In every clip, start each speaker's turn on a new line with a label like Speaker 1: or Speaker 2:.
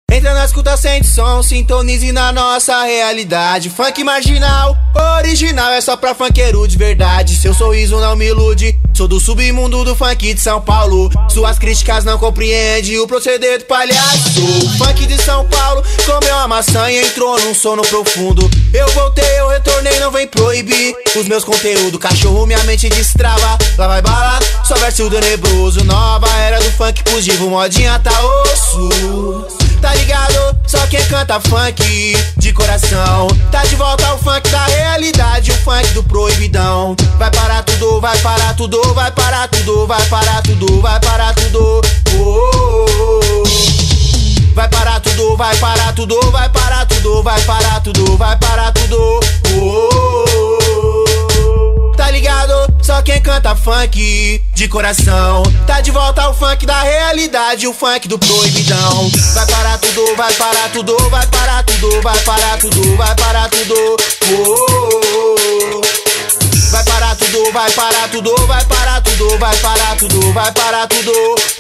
Speaker 1: Entra na escuta, sente som, sintonize na nossa realidade. Funk marginal, original, é só pra funkeiro de verdade. Seu sorriso não me ilude, sou do submundo do funk de São Paulo. Suas críticas não compreendem o proceder do palhaço. O funk de São Paulo comeu a maçã e entrou num sono profundo. Eu voltei, eu retornei, não vem proibir os meus conteúdos. Cachorro, minha mente destrava, lá vai bala, só verso tenebroso. Nova era do funk fugivo, modinha tá osso. Tá ligado? Só quem canta funk de coração. Tá de volta ao funk da realidade, o funk do proibidão. Vai parar tudo, vai parar tudo, vai parar tudo, vai parar tudo, vai parar tudo. Vai parar tudo, vai parar tudo, vai parar tudo, vai parar tudo, vai parar tudo. Tá ligado? Só quem canta funk de coração. Tá de volta ao funk da realidade, o funk do proibidão. Vai parar tudo, vai parar tudo, vai parar tudo, vai parar tudo, vai parar tudo. Vai parar tudo, vai parar tudo, vai parar tudo, vai parar tudo, vai parar tudo.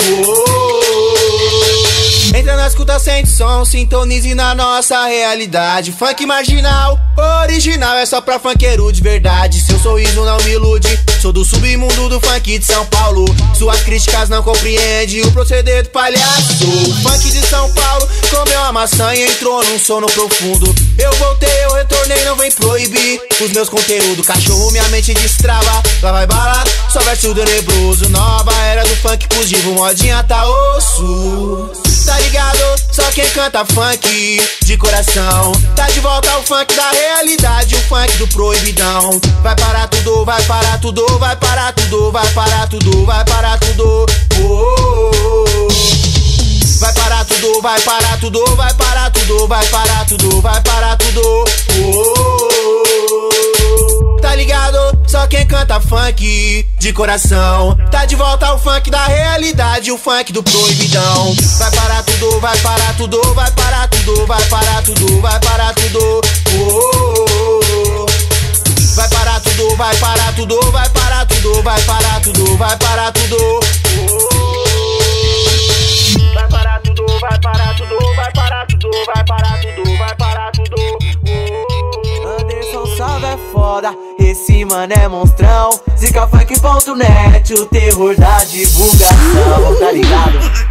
Speaker 1: Entra na escuta, sente som, sintonize na nossa realidade. Funk marginal, original, é só pra funkeiro de verdade. Seu sorriso não me ilude, sou do submundo do funk de São Paulo. Suas críticas não compreendem o proceder do palhaço. O funk de São Paulo comeu a maçã e entrou num sono profundo. Eu voltei, eu retornei, não vem proibir os meus conteúdos. Cachorro, minha mente destrava, lá vai bala, só verso tenebroso. Nova era do funk fugivo, modinha tá osso. Tá ligado? Só quem canta funk de coração. Tá de volta ao funk da realidade, o funk do proibidão. Vai parar tudo, vai parar tudo, vai parar tudo, vai parar tudo, vai parar tudo. Vai parar tudo, vai parar tudo, vai parar tudo, vai parar tudo, vai parar tudo. Tá ligado? Só quem canta funk de coração. Tá de volta ao funk da realidade, o funk do proibidão. Vai parar tudo, vai parar tudo, vai parar tudo, vai parar tudo, vai parar tudo. Vai parar tudo, vai parar tudo, vai parar tudo, vai parar tudo, vai parar tudo. Vai parar tudo, vai parar tudo, vai parar tudo, vai parar tudo, vai parar tudo.
Speaker 2: Anderson Salve é foda, esse mano é monstrão. Zicafunk.net, o terror da divulgação, tá ligado?